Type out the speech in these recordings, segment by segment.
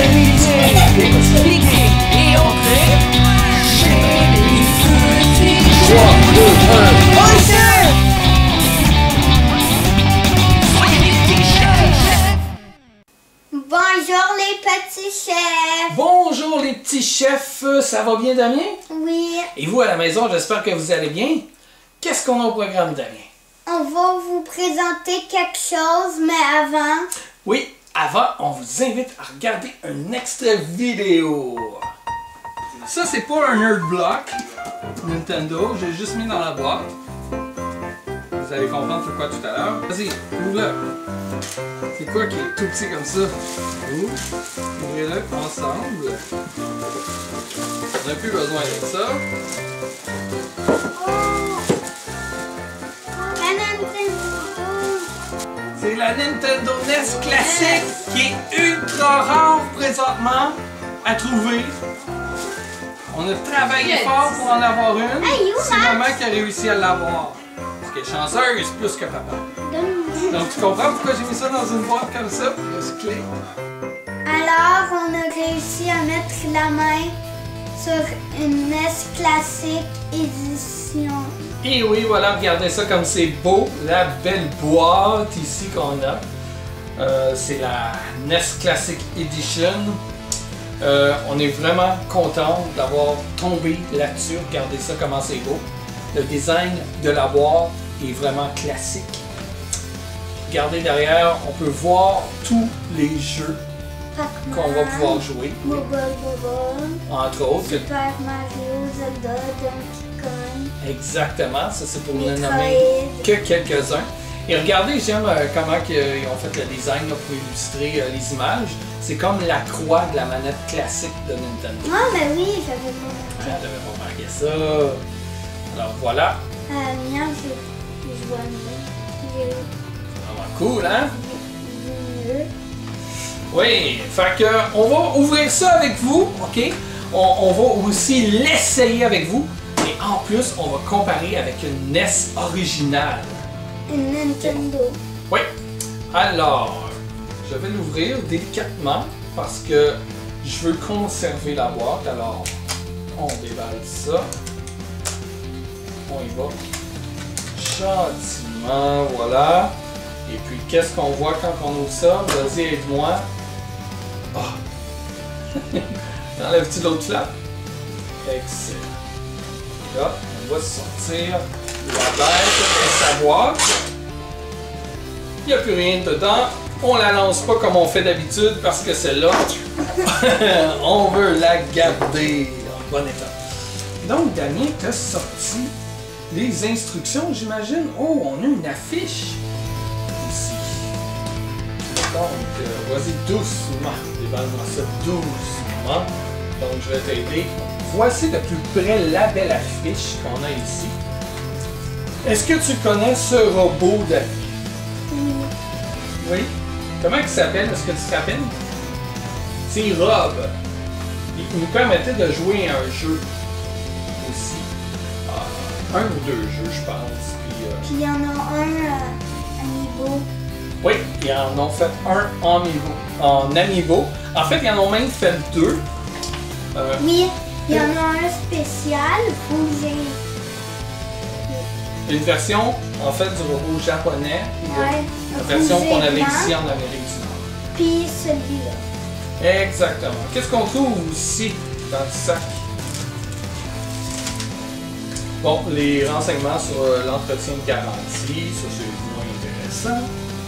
terminé. Expliquer et entrer chez les petits chefs. 3, 2, 1. Bonjour! Soyez les petits chefs. Bonjour les petits chefs. Bonjour les petits chefs, ça va bien Damien? Oui, Et vous à la maison, j'espère que vous allez bien. Qu'est-ce qu'on a au programme Damien? on va vous présenter quelque chose, mais avant... Oui, avant, on vous invite à regarder un extrait vidéo. Ça, c'est pas un Nerd Block Nintendo, j'ai juste mis dans la boîte. Vous allez comprendre pourquoi tout à l'heure. Vas-y, ouvre-le. C'est quoi qui est tout petit comme ça? Ouvrez-le ensemble. On n'a plus besoin de ça. La Nintendo. C'est la Nintendo NES classique qui est ultra rare présentement à trouver. On a travaillé fort pour en avoir une. Hey, C'est maman qui a réussi à l'avoir. Parce qu'elle est chanceuse plus que papa. Donc tu comprends pourquoi j'ai mis ça dans une boîte comme ça? Recyclé. Alors, on a réussi à mettre la main sur une NES classique édition. Et oui, voilà, regardez ça comme c'est beau. La belle boîte ici qu'on a. C'est la NES Classic Edition. On est vraiment content d'avoir tombé là-dessus. Regardez ça comment c'est beau. Le design de la boîte est vraiment classique. Regardez derrière, on peut voir tous les jeux qu'on va pouvoir jouer. Bubble, Entre autres. Super Mario, Zelda, Donkey Kong. Exactement, ça c'est pour ne Metroid. nommer que quelques-uns. Et regardez, j'aime comment ils ont fait le design là, pour illustrer les images. C'est comme la croix de la manette classique de Nintendo. Ah, ben oui, j'avais pas Ah, t'avais pas remarqué ça. Alors voilà, Mien, je vois mieux. vraiment cool, hein? Mieux. Oui, fait que on va ouvrir ça avec vous, ok? On va aussi l'essayer avec vous. Et en plus, on va comparer avec une NES originale. Une Nintendo. Oui. Alors, je vais l'ouvrir délicatement parce que je veux conserver la boîte. Alors, on déballe ça. On y va. Gentiment, voilà. Et puis, qu'est-ce qu'on voit quand on ouvre ça? Vas-y, aide-moi. Ah! Enlèves-tu l'autre flap? Excellent. Et là, on va sortir la bête de sa boîte. Il n'y a plus rien dedans. On la lance pas comme on fait d'habitude parce que celle-là, on veut la garder en bon état. Donc, Damien, tu as sorti les instructions, j'imagine. Oh, on a une affiche ici. Donc, vas-y doucement. Déballe-moi ça doucement. Donc, je vais t'aider. Voici de plus près la belle affiche qu'on a ici. Est-ce que tu connais ce robot d'avis? Oui. Comment il s'appelle? Est-ce que tu te rappelles? C'est Rob. Il nous permettait de jouer à un jeu aussi. Un ou deux jeux, je pense. Puis il y en a un Amiibo. Oui, ils en ont fait un en Amiibo. En fait, ils en ont même fait deux. Oui, il y en a un spécial où j'ai... Une version, en fait, du robot japonais. Ouais, La version qu'on avait blanc. ici en Amérique du Nord. Puis celui-là. Exactement. Qu'est-ce qu'on trouve aussi dans le sac? Bon, les renseignements sur l'entretien de garantie, ça c'est moins intéressant.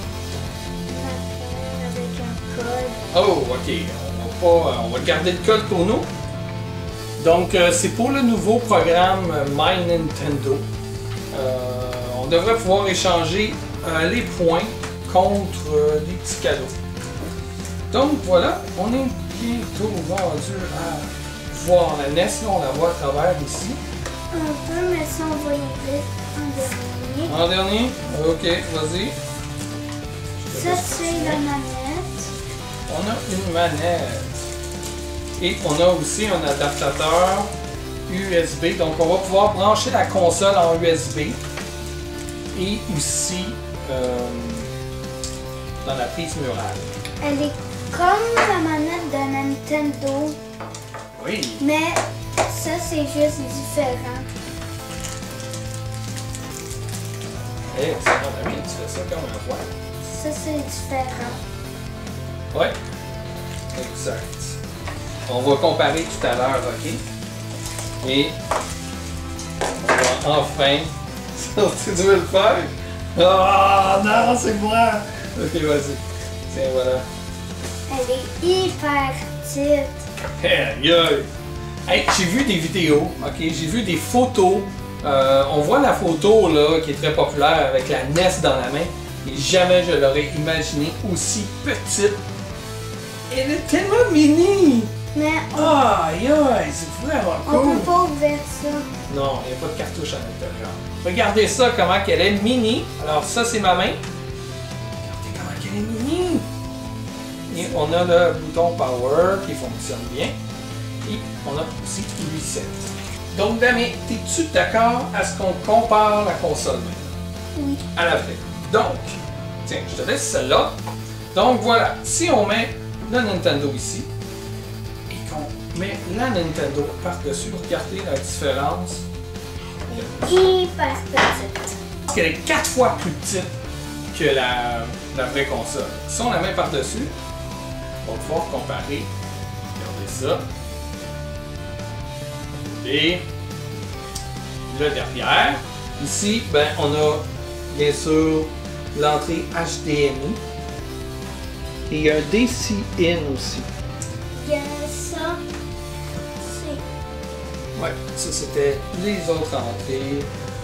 Avec un code. Oh, ok. On va garder le code pour nous. Donc, c'est pour le nouveau programme My Nintendo. On devrait pouvoir échanger les points contre des petits cadeaux. Donc voilà, on est bientôt rendu à voir la NES. Là, on la voit à travers ici. Un peu, mais ça on va y ouvrir en dernier. En dernier? Ok, vas-y. Ça c'est la manette. On a une manette. Et on a aussi un adaptateur USB. Donc on va pouvoir brancher la console en USB. Et aussi dans la prise murale. Elle est comme la manette de Nintendo. Oui. Mais ça, c'est juste différent. Eh, c'est mon ami, tu fais ça comme un roi. Ça, c'est différent. Ouais. Exact. On va comparer tout à l'heure, ok? Et on va enfin sortir. Tu veux le faire? Ah non, c'est moi! Ok, vas-y. Tiens, voilà. Elle est hyper petite. Hey, aïe. Hey, j'ai vu des vidéos, ok? J'ai vu des photos. On voit la photo là, qui est très populaire avec la NES dans la main. Et jamais je l'aurais imaginé aussi petite. Elle est tellement mini! Mais Aïe, aïe, c'est vraiment on cool! peut pas ouvrir ça. Non, il n'y a pas de cartouche à l'intérieur. Regardez ça, comment qu'elle est mini. Alors ça, c'est ma main. Regardez comment qu'elle est mini. Et on a le bouton Power qui fonctionne bien. Et on a aussi Reset. Donc, Damien, es-tu d'accord à ce qu'on compare la console maintenant? Oui. À la vraie. Donc, tiens, je te laisse celle-là. Donc voilà, si on met le Nintendo ici, et qu'on met la Nintendo par-dessus, regardez la différence. Hyper petite. Parce qu'elle est 4 fois plus petite que la vraie console. Si on la met par-dessus, on va pouvoir comparer. Regardez ça. Et le derrière. Ici, ben, on a bien sûr l'entrée HDMI. Et il y a un DC-In aussi. Il y a ça. C'est. Ouais, ça c'était les autres entrées.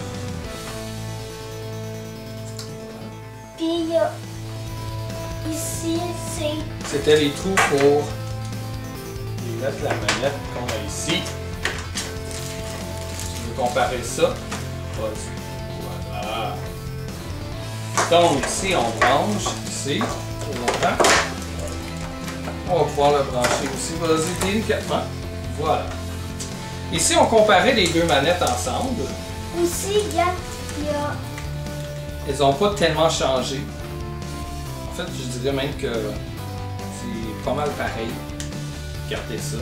Puis il y a. Ici, c'est. C'était les trous pour mettre la manette qu'on a ici. Tu veux comparer ça? Vas-y. Voilà. Donc, si on branche ici, pour longtemps, on va pouvoir le brancher aussi. Vas-y, délicatement. Voilà. Ici, on comparait les deux manettes ensemble. Aussi, il y a. Elles n'ont pas tellement changé. En fait, je dirais même que c'est pas mal pareil. Regardez ça.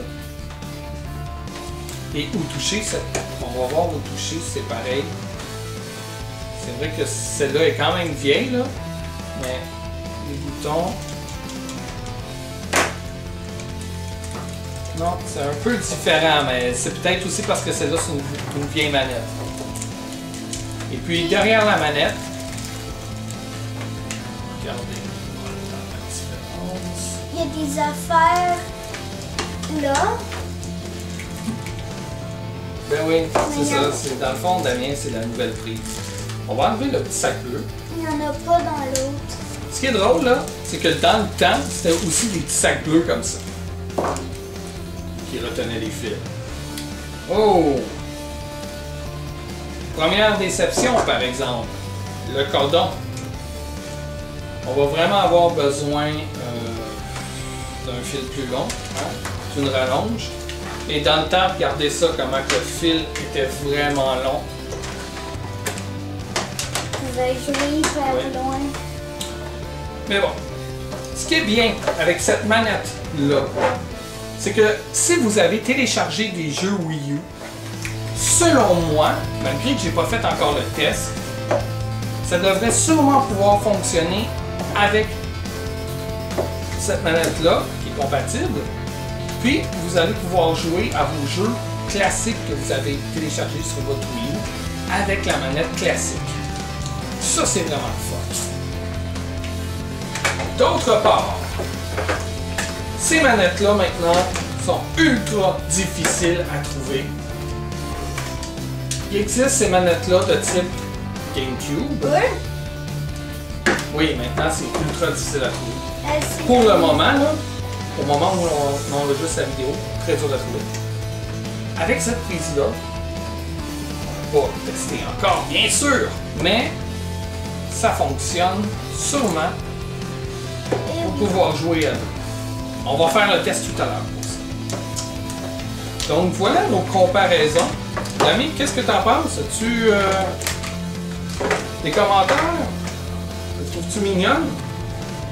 Et au toucher, on va voir au toucher, c'est pareil. C'est vrai que celle-là est quand même vieille, là, mais les boutons... Non, c'est un peu différent, mais c'est peut-être aussi parce que celle-là, c'est une vieille manette. Et puis, derrière la manette, regardez, voilà la différence. Il y a des affaires là. Ben oui, c'est ça. C'est, dans le fond, Damien, c'est la nouvelle prise. On va enlever le petit sac bleu. Il n'y en a pas dans l'autre. Ce qui est drôle, là, c'est que dans le temps, c'était aussi des petits sacs bleus comme ça. Qui retenaient les fils. Oh! Première déception, par exemple. Le cordon. On va vraiment avoir besoin d'un fil plus long, hein, d'une rallonge. Et dans le temps, regardez ça, comment que le fil était vraiment long. Je vais jouer hyper loin. Mais bon, ce qui est bien avec cette manette-là, c'est que si vous avez téléchargé des jeux Wii U, selon moi, malgré que j'ai pas fait encore le test, ça devrait sûrement pouvoir fonctionner avec cette manette-là, qui est compatible. Puis, vous allez pouvoir jouer à vos jeux classiques que vous avez téléchargés sur votre Wii U avec la manette classique. Ça, c'est vraiment le fun. D'autre part, ces manettes-là, maintenant, sont ultra difficiles à trouver. Il existe ces manettes-là de type GameCube. Oui, maintenant, c'est ultra difficile à trouver. Pour le moment, là, au moment où on enregistre la vidéo, très dur à trouver. Avec cette prise-là, on va pas tester encore, bien sûr, mais ça fonctionne sûrement pour pouvoir jouer à deux. On va faire le test tout à l'heure pour ça. Donc voilà nos comparaisons. Damien, qu'est-ce que tu en penses? As-tu des commentaires? Les trouves-tu mignonnes?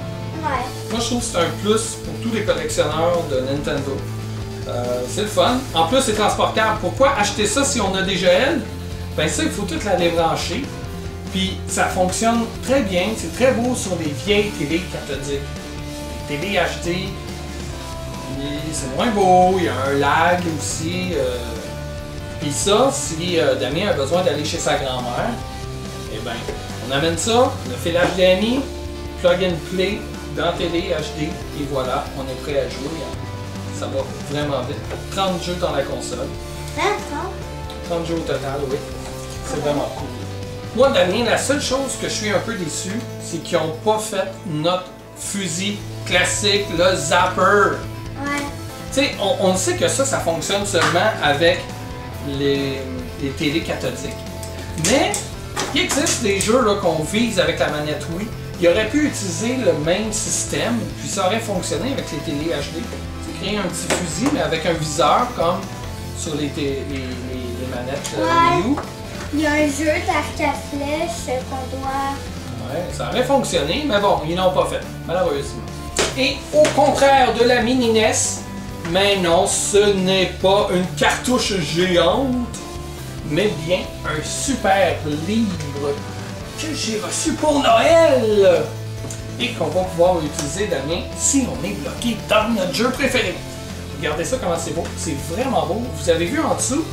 Ouais. Moi, je trouve que c'est un plus pour tous les collectionneurs de Nintendo. C'est le fun. En plus, c'est transportable. Pourquoi acheter ça si on a déjà elle? Ben ça, il faut tout la débrancher. Puis ça fonctionne très bien. C'est très beau sur des vieilles télé cathodiques. Les télé HD, c'est moins beau. Il y a un lag aussi. Puis ça, si Damien a besoin d'aller chez sa grand-mère, eh ben, on amène ça, le fil HDMI, plug and play dans télé HD, et voilà, on est prêt à jouer. Ça va vraiment vite. 30 jeux dans la console. 30 jeux au total, oui. C'est vraiment cool. Moi, Damien, la seule chose que je suis un peu déçu, c'est qu'ils n'ont pas fait notre fusil classique, le Zapper. Ouais. Tu sais, on sait que ça fonctionne seulement avec les télé cathodiques. Mais il existe des jeux qu'on vise avec la manette Wii. Il aurait pu utiliser le même système, puis ça aurait fonctionné avec les télé HD. C'est créer un petit fusil, mais avec un viseur comme sur les manettes Wii U. Il y a un jeu d'arc à flèche qu'on doit... Ouais, ça aurait fonctionné, mais bon, ils n'ont pas fait, malheureusement. Et au contraire de la mini NES, mais non, ce n'est pas une cartouche géante, mais bien un super livre que j'ai reçu pour Noël et qu'on va pouvoir utiliser, Damien, si on est bloqué dans notre jeu préféré. Regardez ça, comment c'est beau. C'est vraiment beau. Vous avez vu en dessous?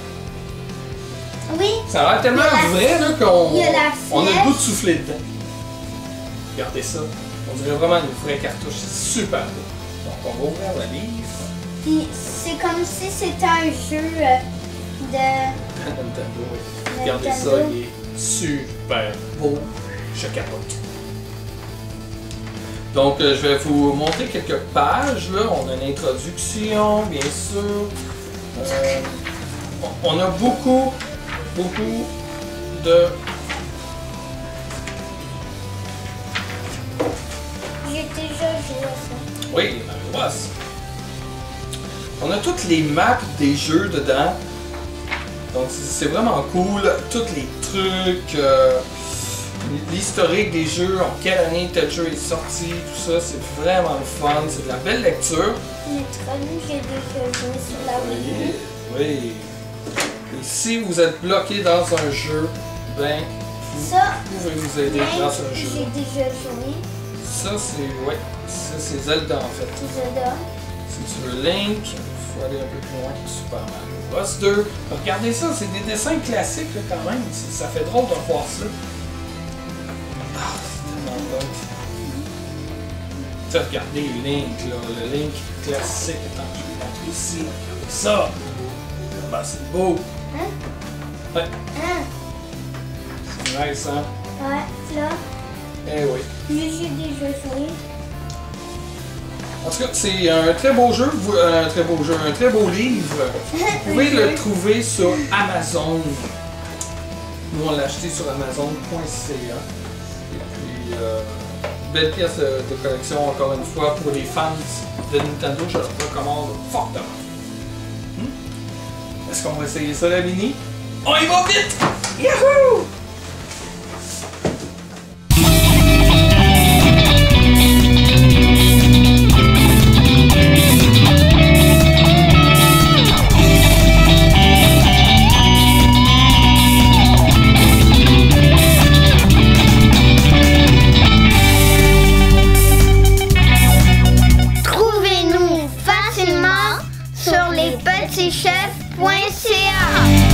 Oui. Ça a l'air tellement vrai qu'on on a le goût de souffler dedans. Regardez ça. On dirait vraiment une vraie cartouche. C'est super beau. Donc, on va ouvrir le livre. Puis c'est comme si c'était un jeu de... Nintendo, oui. Regardez ça, il est super beau. Je capote. Donc, je vais vous montrer quelques pages. Là, on a une introduction, bien sûr. On a beaucoup de... J'ai déjà joué à ça. Oui, Mario Bros. On a toutes les maps des jeux dedans. Donc c'est vraiment cool. Tous les trucs, l'historique des jeux, en quelle année tel jeu est sorti, tout ça, c'est vraiment le fun. C'est de la belle lecture. J'ai déjà joué sur la Wii. Oui. Et si vous êtes bloqué dans un jeu, ben vous pouvez vous aider dans ce jeu. J'ai déjà joué. Ça c'est Zelda en fait. Zelda. Si tu veux Link, il faut aller un peu plus loin. Super Mario Bros 2. Regardez ça, c'est des dessins classiques là, quand même. Ça fait drôle de voir ça. Ah, c'est tellement bon. Tu sais, regardez Link, là, le Link classique. Attends, je vais le montrer ici. Regardez ça. Ben, c'est beau. Hein? Ouais. Hein? C'est nice, hein? Ouais, là. Eh oui. J'ai déjà joué. En tout cas, c'est un très beau jeu, un très beau livre. Vous pouvez le trouver sur Amazon. Nous, on l'a acheté sur Amazon.ca. Et puis, belle pièce de collection, encore une fois, pour les fans de Nintendo, je le recommande fortement. Est-ce qu'on va essayer ça, la mini? On y va vite! Yahoo! Trouvez-nous facilement sur lespetitschefs.ca.